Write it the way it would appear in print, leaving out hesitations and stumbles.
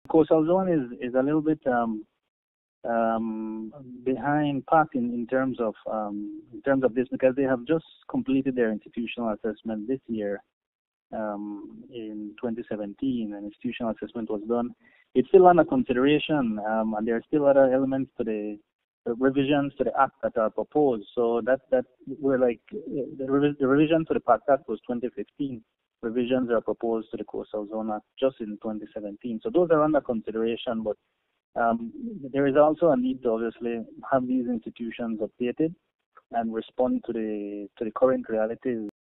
Coastal zone is a little bit behind PACT in terms of this, because they have just completed their institutional assessment this year in 2017. An institutional assessment was done. It's still under consideration, and there are still other elements to the revisions to the Act that are proposed. So that we're like the revision to the PACT Act was 2015. Revisions are proposed to the Coastal Zone Act just in 2017. So those are under consideration, but there is also a need to obviously have these institutions updated and respond to the current realities